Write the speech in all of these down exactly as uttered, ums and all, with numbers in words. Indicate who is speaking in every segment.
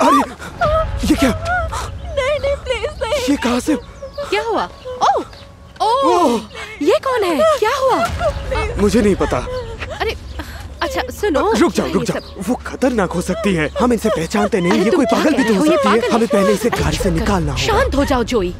Speaker 1: अरे ये क्या?
Speaker 2: नहीं नहीं प्लीज नहीं।
Speaker 1: ये कहाँ से?
Speaker 2: क्या हुआ? ओह ओह ये कौन है? क्या हुआ?
Speaker 1: मुझे नहीं पता।
Speaker 2: अरे अच्छा सुनो,
Speaker 1: रुक जाओ रुक जाओ, वो खतरनाक हो सकती है, हम इनसे पहचानते नहीं, ये कोई पागल भी तो हो सकती है, हमें पहले इसे घर से निकालना होगा।
Speaker 2: शांत हो जाओ जोई।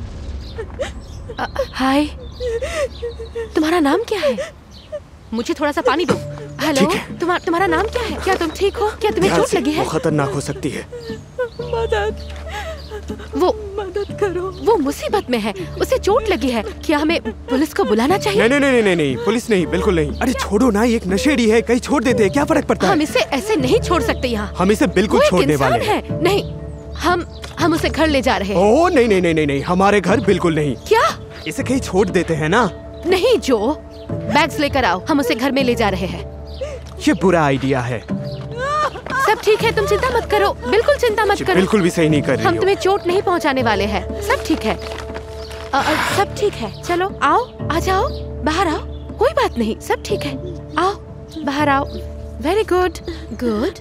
Speaker 2: हाय, तुम्हारा नाम क्या है? मुझे थोड़ा सा पानी दो। हेलो, तुम्हारा तुम्हारा नाम क्या है? क्या तुम ठीक हो? क्या तुम्हें चोट लगी है?
Speaker 1: वो खतरनाक हो सकती है।
Speaker 2: मदद, वो मदद करो, वो मुसीबत में है, उसे चोट लगी है। क्या हमें पुलिस को बुलाना चाहिए?
Speaker 1: नहीं नहीं नहीं नहीं पुलिस नहीं, बिल्कुल नहीं। अरे छोड़ो ना, एक नशेड़ी है, कहीं छोड़ देते हैं, क्या फर्क पड़ता है?
Speaker 2: हम इसे ऐसे नहीं छोड़ सकते यहाँ।
Speaker 1: हम इसे बिल्कुल छोड़ने वाले हैं।
Speaker 2: नहीं, हम हम उसे घर ले जा रहे हैं।
Speaker 1: ओह नहीं नहीं नहीं नहीं, हमारे घर बिल्कुल नहीं।
Speaker 2: क्या?
Speaker 1: इसे कहीं छोड़ देते हैं ना?
Speaker 2: नहीं जो, बैग्स लेकर आओ, हम उसे घर में ले जा रहे हैं।
Speaker 1: ये बुरा आइडिया है।
Speaker 2: सब ठीक है, तुम चिंता मत करो, बिल्कुल चिंता मत करो।
Speaker 1: बिल्कुल भी सही नहीं कर रही हो।
Speaker 2: हम तुम्हें चोट नहीं पहुंचाने वाले हैं, सब ठीक है। आ, आ, सब ठीक है, चलो आओ, आ जाओ, बाहर आओ, कोई बात नहीं, सब ठीक है, आओ बाहर आओ। वेरी गुड गुड,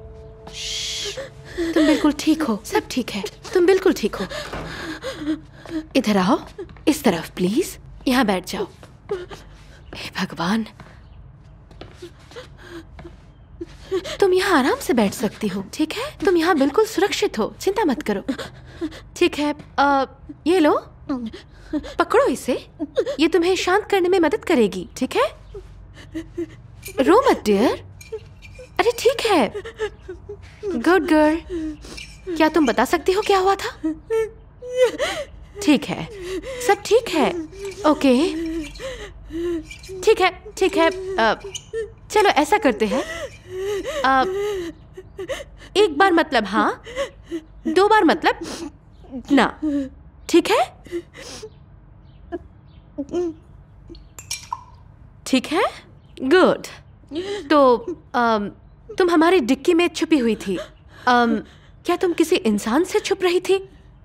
Speaker 2: तुम बिल्कुल ठीक हो, सब ठीक है, तुम बिल्कुल ठीक हो। इधर आओ, इस तरफ प्लीज, यहाँ बैठ जाओ। हे भगवान, तुम यहाँ आराम से बैठ सकती हो, ठीक है? तुम यहाँ बिल्कुल सुरक्षित हो, चिंता मत करो, ठीक है? आ, ये लो, पकड़ो इसे, ये तुम्हें शांत करने में मदद करेगी, ठीक है? रो मत डियर, अरे ठीक है, गुड गर्ल। क्या तुम बता सकती हो क्या हुआ था? ठीक है, सब ठीक है, ओके, ठीक है, ठीक है। आ, चलो ऐसा करते हैं, आ, एक बार मतलब हाँ, दो बार मतलब ना, ठीक है? ठीक है, गुड। तो आ, तुम हमारी डिक्की में छुपी हुई थी, आ, क्या तुम किसी इंसान से छुप रही थी?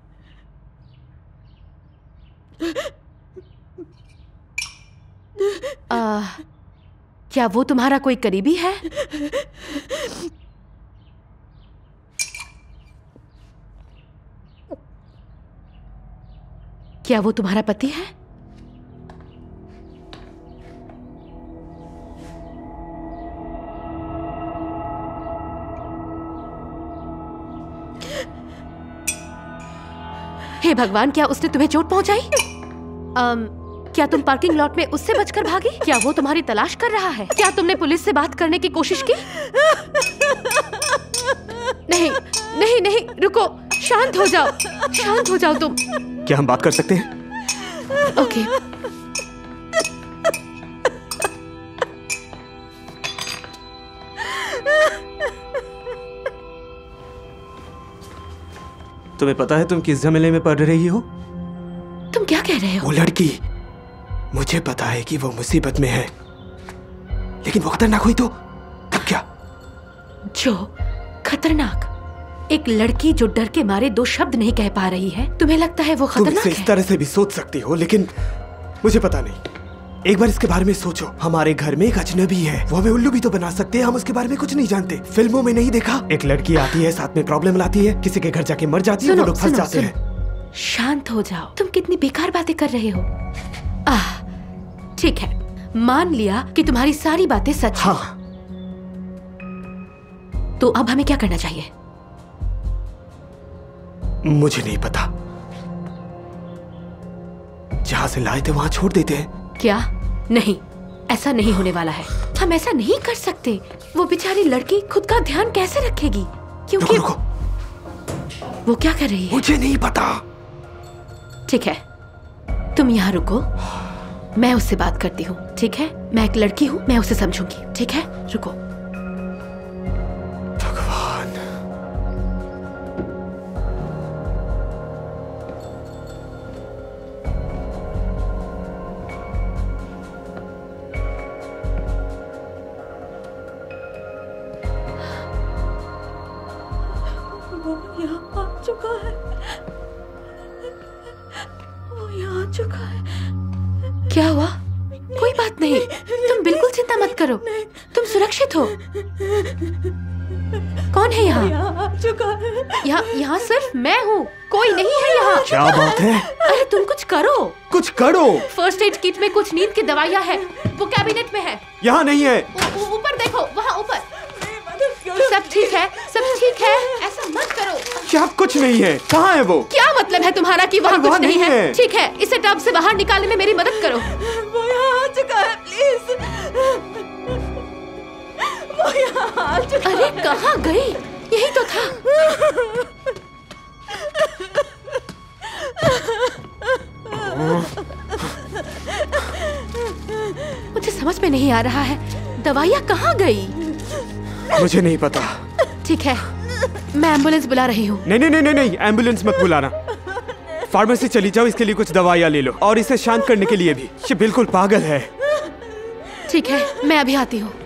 Speaker 2: आ, क्या वो तुम्हारा कोई करीबी है? क्या वो तुम्हारा पति है? हे भगवान, क्या उसने तुम्हें चोट पहुंचाई? um, क्या तुम पार्किंग लॉट में उससे बचकर भागी? क्या वो तुम्हारी तलाश कर रहा है? क्या तुमने पुलिस से बात करने की कोशिश की? नहीं नहीं नहीं, रुको, शांत हो जाओ, शांत हो जाओ तुम।
Speaker 1: क्या हम बात कर सकते हैं?
Speaker 2: ओके।
Speaker 1: तुम्हें पता है तुम किस झमेले में पड़ रही हो?
Speaker 2: तुम क्या कह रहे हो?
Speaker 1: वो लड़की, मुझे पता है कि वो मुसीबत में है, लेकिन वो खतरनाक हुई तो तब क्या?
Speaker 2: जो खतरनाक? एक लड़की जो डर के मारे दो शब्द नहीं कह पा रही है, तुम्हें लगता है वो खतरनाक है?
Speaker 1: तुम इसे इस तरह से भी सोच सकती हो, लेकिन मुझे पता नहीं। एक बार इसके बारे में सोचो, हमारे घर में एक अजनबी है, वो हमें उल्लू भी तो बना सकते हैं, हम उसके बारे में कुछ नहीं जानते। फिल्मों में नहीं देखा? एक लड़की आती है, साथ में प्रॉब्लम लाती है, किसी के घर जाके मर जाती है, वो लोग फंस जाते हैं।
Speaker 2: शांत हो जाओ, तुम कितनी बेकार बातें कर रहे हो। आह, ठीक है, मान लिया कि तुम्हारी सारी बातें सच हैं।
Speaker 1: हाँ।
Speaker 2: तो अब हमें क्या करना चाहिए?
Speaker 1: मुझे नहीं पता, जहां से लाए थे वहां छोड़ देते हैं।
Speaker 2: क्या? नहीं, ऐसा नहीं होने वाला है, हम ऐसा नहीं कर सकते। वो बेचारी लड़की खुद का ध्यान कैसे रखेगी? क्योंकि
Speaker 1: रुको, रुको।
Speaker 2: वो क्या कर रही है?
Speaker 1: मुझे नहीं पता।
Speaker 2: ठीक है, तुम यहाँ रुको, मैं उससे बात करती हूँ, ठीक है? मैं एक लड़की हूँ, मैं उसे समझूंगी, ठीक है? रुको।
Speaker 1: भगवान,
Speaker 2: वो यहाँ आ चुका है, वो यहाँ आ चुका है। क्या हुआ? कोई बात नहीं, तुम बिल्कुल चिंता मत करो, तुम सुरक्षित हो। कौन है यहाँ?
Speaker 3: यहाँ आ चुका है।
Speaker 2: यहाँ यहाँ सिर्फ मैं हूँ, कोई नहीं है यहाँ।
Speaker 1: क्या बात है?
Speaker 2: अरे तुम कुछ करो।
Speaker 1: कुछ करो।
Speaker 2: फर्स्ट एड किट में कुछ नींद की दवाइयाँ है, वो कैबिनेट में है।
Speaker 1: यहाँ नहीं है।
Speaker 2: ऊपर देखो, वहाँ ऊपर। सब ठीक है, सब ठीक है, ऐसा मत करो।
Speaker 1: क्या कुछ नहीं है? कहाँ है वो?
Speaker 2: क्या मतलब है तुम्हारा कि वहाँ कुछ
Speaker 1: वहाँ
Speaker 2: नहीं
Speaker 1: नहीं
Speaker 2: है?
Speaker 1: है।
Speaker 2: ठीक है, इसे टब से बाहर निकालने में मेरी मदद करो।
Speaker 3: वो यहाँ आ चुका है, प्लीज। वो यहाँ आ चुका है।
Speaker 2: अरे कहाँ गई? यही तो था। मुझे समझ में नहीं आ रहा है, दवाइयाँ कहाँ गई?
Speaker 1: मुझे नहीं पता।
Speaker 2: ठीक है, मैं एम्बुलेंस बुला रही हूँ।
Speaker 1: नहीं नहीं नहीं नहीं, एम्बुलेंस मत बुलाना। फार्मेसी चली जाओ, इसके लिए कुछ दवाइयाँ ले लो और इसे शांत करने के लिए भी। ये बिल्कुल पागल है।
Speaker 2: ठीक है, मैं अभी आती हूँ।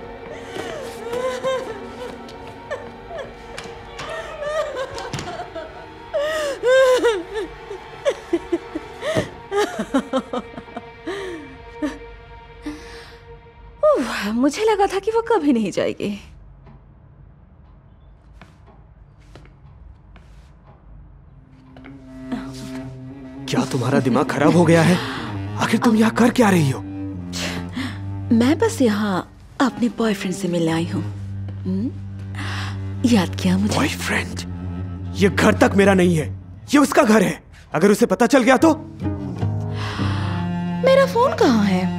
Speaker 3: मुझे लगा था कि वो कभी नहीं जाएगी।
Speaker 1: क्या तुम्हारा दिमाग खराब हो गया है? आखिर तुम यहाँ कर क्या रही हो?
Speaker 3: मैं बस यहाँ अपने बॉयफ्रेंड से मिलने आई हूँ। याद किया मुझे?
Speaker 1: बॉयफ्रेंड? ये घर तक मेरा नहीं है, ये उसका घर है। अगर उसे पता चल गया तो?
Speaker 3: मेरा फोन कहाँ है?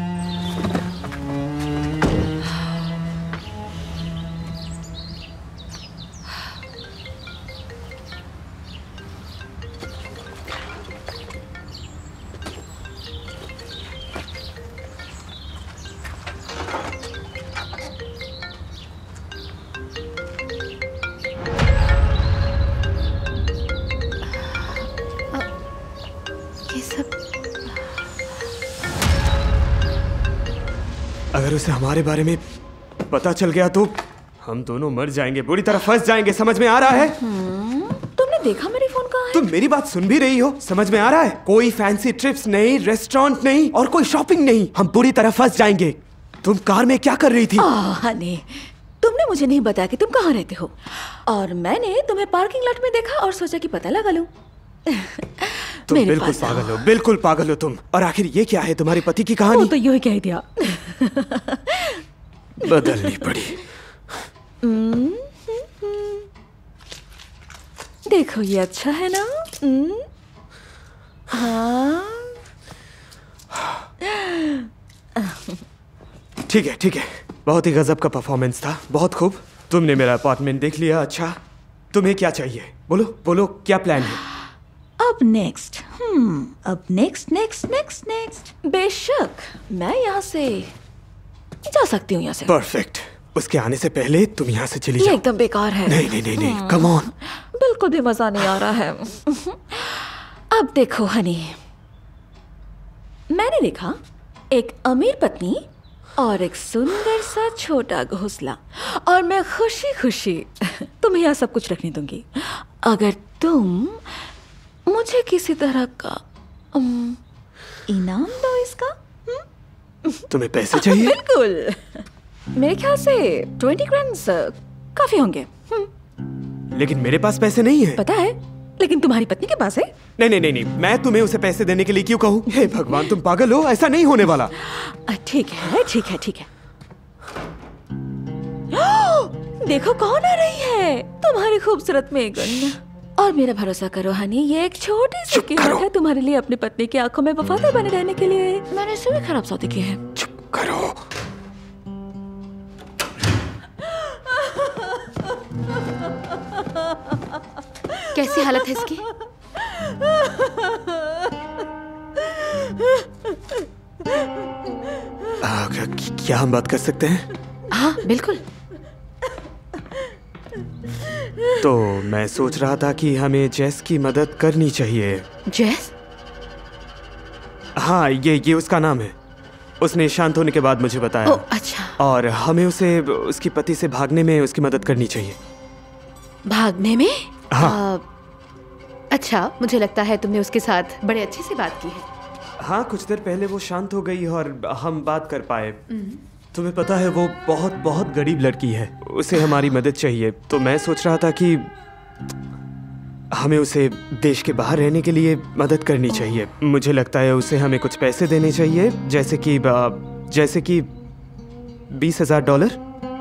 Speaker 1: अगर उसे हमारे बारे में पता चल गया तो हम दोनों मर जाएंगे, बुरी तरह फंस जाएंगे। समझ में आ रहा है?
Speaker 3: तुमने देखा मेरी फोन कहाँ है?
Speaker 1: तुम मेरी बात सुन भी रही हो? समझ में आ रहा है? कोई फैंसी ट्रिप्स नहीं, रेस्टोरेंट नहीं और कोई शॉपिंग नहीं। हम बुरी तरह फंस जाएंगे। तुम कार में क्या कर रही थी?
Speaker 3: हनी, तुमने मुझे नहीं बताया कि तुम कहाँ रहते हो, और मैंने तुम्हें पार्किंग लॉट में देखा और सोचा कि पता लगा लूं।
Speaker 1: तुम बिल्कुल पागल हो, बिल्कुल पागल हो तुम। और आखिर ये क्या है तुम्हारे पति की कहानी?
Speaker 3: वो तो यूं ही कह दिया।
Speaker 1: बदलनी पड़ी।
Speaker 3: देखो ये अच्छा है ना? हाँ।
Speaker 1: ठीक है ठीक है, बहुत ही गजब का परफॉर्मेंस था, बहुत खूब। तुमने मेरा अपार्टमेंट देख लिया। अच्छा, तुम्हें क्या चाहिए? बोलो बोलो, क्या प्लान है?
Speaker 3: अब नेक्स्ट हम्म अब नेक्स्ट नेक्स्ट नेक्स्ट नेक्स्ट बेशक मैं यहाँ से जा सकती हूँ यहाँ से।
Speaker 1: परफेक्ट। उसके आने से पहले तुम यहाँ से चली
Speaker 3: ये
Speaker 1: जाओ।
Speaker 3: एकदम बेकार है।
Speaker 1: नहीं नहीं नहीं नहीं, कम ऑन।
Speaker 3: बिल्कुल भी मजा नहीं आ रहा है। अब देखो हनी, मैंने देखा एक अमीर पत्नी और एक सुंदर सा छोटा घोंसला, और मैं खुशी खुशी तुम्हें यहाँ सब कुछ रखने दूंगी अगर तुम मुझे किसी तरह का um, इनाम दो इसका। हुँ?
Speaker 1: तुम्हें पैसे चाहिए?
Speaker 3: बिल्कुल, मेरे ख्याल से ट्वेंटी ग्रैंड्स काफी होंगे।
Speaker 1: लेकिन मेरे पास पैसे नहीं है।
Speaker 3: पता है, लेकिन तुम्हारी पत्नी के पास है।
Speaker 1: नहीं नहीं नहीं नहीं, मैं तुम्हें उसे पैसे देने के लिए क्यों कहूँ? हे भगवान, तुम पागल हो, ऐसा नहीं होने वाला।
Speaker 3: ठीक है ठीक है ठीक है। देखो कौन आ रही है, तुम्हारी खूबसूरत मेगन। और मेरा भरोसा करो हनी, ये एक छोटी सी कीमत है तुम्हारे लिए अपनी पत्नी की आंखों में वफादार बने रहने के लिए। मैंने इसे भी खराब सौदे किए हैं।
Speaker 1: चुप करो।
Speaker 2: कैसी हालत है इसकी?
Speaker 1: आ, क्या, क्या हम बात कर सकते हैं?
Speaker 2: हाँ बिल्कुल।
Speaker 1: तो मैं सोच रहा था कि हमें जेस की मदद करनी चाहिए।
Speaker 2: जेस?
Speaker 1: हाँ, ये ये उसका नाम है। उसने शांत होने के बाद मुझे बताया।
Speaker 2: ओ, अच्छा।
Speaker 1: और हमें उसे उसकी पति से भागने में उसकी मदद करनी चाहिए।
Speaker 2: भागने में?
Speaker 1: हाँ।
Speaker 2: आ, अच्छा, मुझे लगता है तुमने उसके साथ बड़े अच्छे से बात की है।
Speaker 1: हाँ, कुछ देर पहले वो शांत हो गई और हम बात कर पाए। तुम्हें पता है वो बहुत बहुत गरीब लड़की है, उसे हमारी मदद चाहिए। तो मैं सोच रहा था कि हमें उसे देश के बाहर रहने के लिए मदद करनी चाहिए। मुझे लगता है उसे हमें कुछ पैसे देने चाहिए, जैसे कि जैसे कि बीस हजार डॉलर।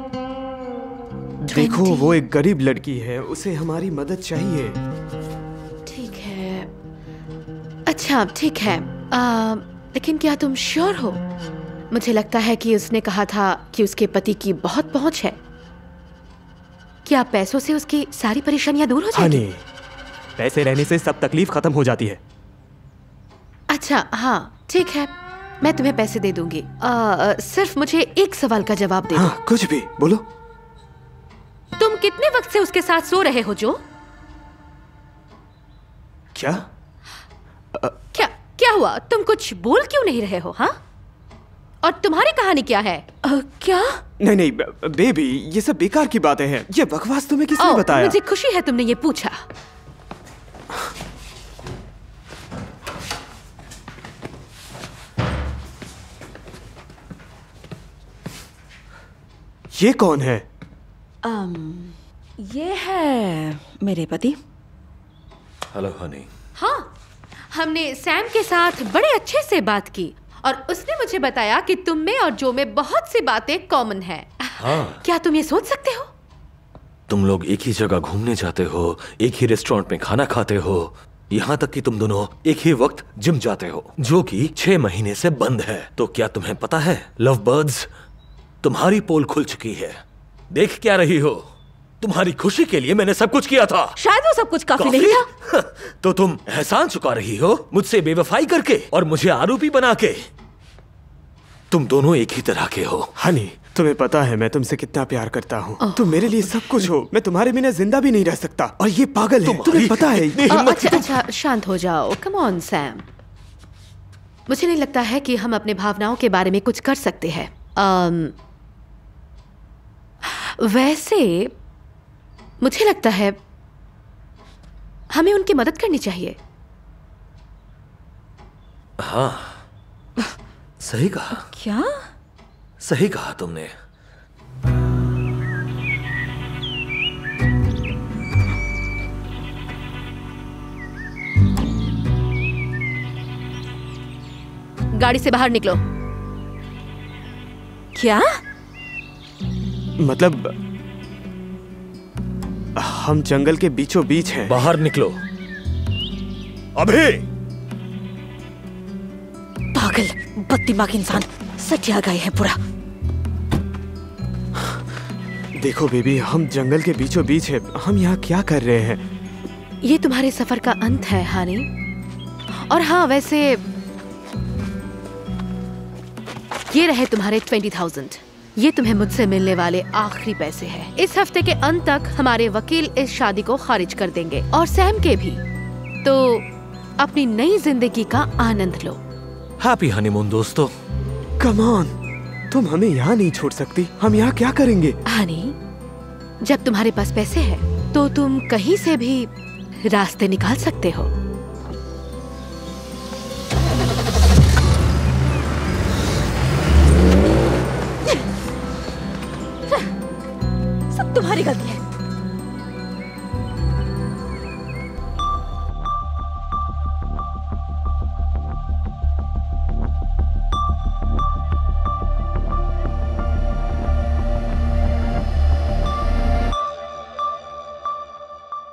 Speaker 1: देखो वो एक गरीब लड़की है, उसे हमारी मदद चाहिए।
Speaker 2: ठीक है, अच्छा ठीक है, आ, लेकिन क्या तुम श्योर हो? मुझे लगता है कि उसने कहा था कि उसके पति की बहुत पहुंच है। क्या पैसों से उसकी सारी परेशानियां दूर हो जाएगी?
Speaker 1: हनी, पैसे रहने से सब तकलीफ खत्म हो जाती है।
Speaker 2: अच्छा हाँ ठीक है, मैं तुम्हें पैसे दे दूंगी। आ, सिर्फ मुझे एक सवाल का जवाब दे दो।
Speaker 1: हाँ, कुछ भी बोलो।
Speaker 2: तुम कितने वक्त से उसके साथ सो रहे हो जो?
Speaker 1: क्या
Speaker 2: आ, क्या क्या हुआ? तुम कुछ बोल क्यों नहीं रहे हो? हाँ, और तुम्हारी कहानी क्या है?
Speaker 3: आ, क्या?
Speaker 1: नहीं नहीं बेबी, ये सब बेकार की बातें हैं। ये बकवास तुम्हें किसने बताया?
Speaker 2: मुझे खुशी है तुमने ये पूछा।
Speaker 1: ये कौन है?
Speaker 3: um, ये है मेरे पति।
Speaker 4: Hello honey.
Speaker 2: हाँ, हमने सैम के साथ बड़े अच्छे से बात की और उसने मुझे बताया कि तुम में और जो में बहुत सी बातें कॉमन है।
Speaker 4: हाँ।
Speaker 2: क्या तुम ये सोच सकते हो?
Speaker 4: तुम लोग एक ही जगह घूमने जाते हो, एक ही रेस्टोरेंट में खाना खाते हो, यहाँ तक कि तुम दोनों एक ही वक्त जिम जाते हो, जो कि छह महीने से बंद है। तो क्या तुम्हें पता है लव बर्ड्स, तुम्हारी पोल खुल चुकी है। देख क्या रही हो? तुम्हारी खुशी के लिए मैंने सब कुछ किया था।
Speaker 3: शायद वो सब कुछ काफी,
Speaker 4: काफी?
Speaker 3: नहीं था।
Speaker 4: तो तुम एहसान चुका रही हो मुझसे बेवफाई करके और मुझे आरोपी बना के। तुम दोनों एक ही तरह के हो।
Speaker 1: हनी, तुम्हें पता है मैं तुमसे कितना प्यार करता हूँ। तुम मेरे लिए सब कुछ हो। मैं तुम्हारे बिना जिंदा भी नहीं रह सकता। और ये पागल है, तुम्हें पता है।
Speaker 2: आ, अच्छा अच्छा शांत हो जाओ। कम ऑन सैम, मुझे नहीं लगता है कि हम अपने भावनाओं के बारे में कुछ कर सकते हैं। आम, वैसे मुझे लगता है हमें उनकी मदद करनी चाहिए।
Speaker 4: हाँ, सही कहा।
Speaker 3: क्या?
Speaker 4: सही कहा तुमने।
Speaker 2: गाड़ी से बाहर निकलो।
Speaker 3: क्या?
Speaker 1: मतलब हम जंगल के बीचों बीच हैं।
Speaker 4: बाहर निकलो अभी।
Speaker 3: पागल, बददिमाग इंसान, सटिया गए हैं पूरा।
Speaker 1: देखो बेबी, हम जंगल के बीचों बीच हैं। हम यहाँ क्या कर रहे हैं?
Speaker 2: ये तुम्हारे सफर का अंत है हानी। और हाँ, वैसे ये रहे तुम्हारे ट्वेंटी थाउजेंड। ये तुम्हें मुझसे मिलने वाले आखिरी पैसे हैं। इस हफ्ते के अंत तक हमारे वकील इस शादी को खारिज कर देंगे और सैम के भी। तो अपनी नई जिंदगी का आनंद लो।
Speaker 4: हैप्पी हनीमून दोस्तों।
Speaker 1: कम ऑन, तुम हमें यहाँ नहीं छोड़ सकती। हम यहाँ क्या करेंगे?
Speaker 2: हानी, जब तुम्हारे पास पैसे हैं तो तुम कहीं से भी रास्ते निकाल सकते हो।
Speaker 3: सब तुम्हारी गलती है।